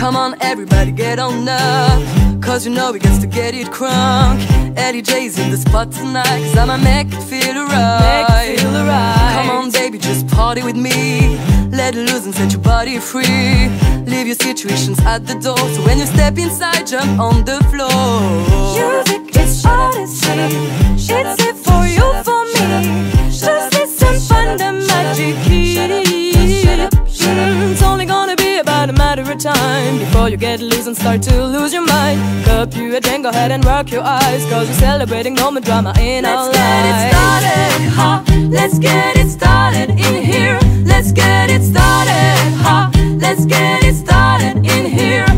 Come on everybody get on up, cause you know we got to get it crunk. Eddie J's in the spot tonight, cause I'ma make it feel right. Come on baby, just party with me. Let it loose and set your body free. Leave your situations at the door, so when you step inside, jump on the floor. Music is odyssey, it's it for you, for me. Just listen, find the magic key. It's only gonna be about a matter of time before you get loose and start to lose your mind. Cup you a drink, go ahead and work your eyes, cause we're celebrating no more drama in our lives. Let's get it started, ha. Let's get it started in here. Let's get it started, ha. Let's get it started in here.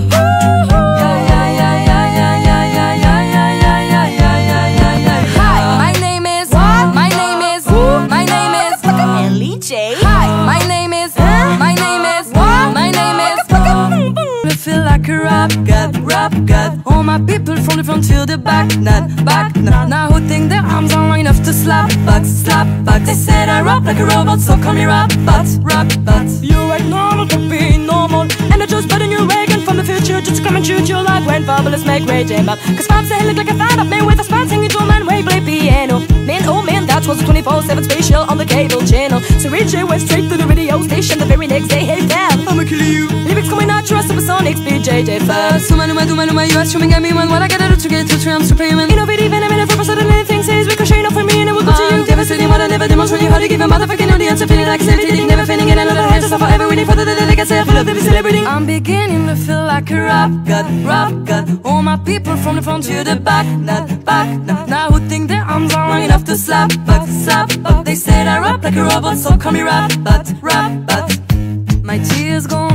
Hi, my name is what? My name is who? My name is Ellie J. Hi, my name is my name is what? My name is I feel like a rap god. All my people from the front to the back, not back. Now who think their arms are long enough to slap back? They said I rap like a robot, so call me rap but. You act normal to be normal, and I just put in your wagon from the future just to come and shoot you like when fabulous make raging bop. Cause Pop's a look like a fan of man with a spot singing to a man way play piano. Man, oh man, that was a 24/7 special on the cable channel. So Ray J went straight to the radio station the very next day. Hey fam, I'ma kill you. Lyrics coming out your supersonic speed, JJ Fab. Suma numa, you are strumming at me, man. What I gotta do to get to true, I'm supreme, man. Innovative and I'm in a purpose of anything says ricochet enough for me and it will go to you. Devastating what I never demonstrate you how to give a motherfucking audience a feeling like celebrating, never failing in another hand to suffer every waiting for the day like I say I feel to be celebrating. I'm beginning to feel like a rap god. All my people from the front to the back, not back. Now who think their arms are long enough to slap back? They said I rap like a robot, so call me rap but. My tears gone